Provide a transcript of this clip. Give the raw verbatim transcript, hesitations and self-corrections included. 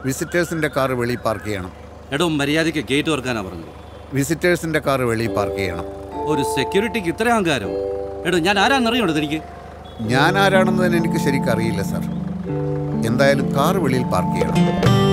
വിസിറ്റേഴ്സിൻ്റെ car വെളിയിൽ park ചെയ്യണം. എടോ മര്യാദയ്ക്ക് ഗേറ്റ് തുറക്കാനാ പറഞ്ഞത്. വിസിറ്റേഴ്സിൻ്റെ കാർ വെളിയിൽ പാർക്ക് ചെയ്യണം. ഒരു സെക്യൂരിറ്റിക്ക് ഇത്ര അഹങ്കാരം? എടോ ഞാൻ ആരാന്നറിയണോ എനിക്ക്? ഞാൻ ആരാണെന്ന് എനിക്ക് ശരിക്കും അറിയില്ല സാർ. എന്തായാലും കാർ വെളിയിൽ പാർക്ക് ചെയ്യണം.